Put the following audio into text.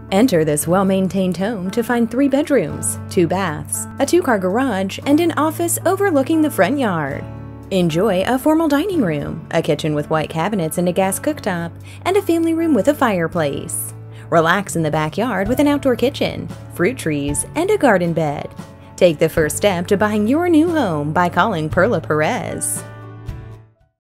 Enter this well-maintained home to find 3 bedrooms, 2 baths, a 2-car garage, and an office overlooking the front yard. Enjoy a formal dining room, a kitchen with white cabinets and a gas cooktop, and a family room with a fireplace. Relax in the backyard with an outdoor kitchen, fruit trees, and a garden bed. Take the first step to buying your new home by calling Perla Perez.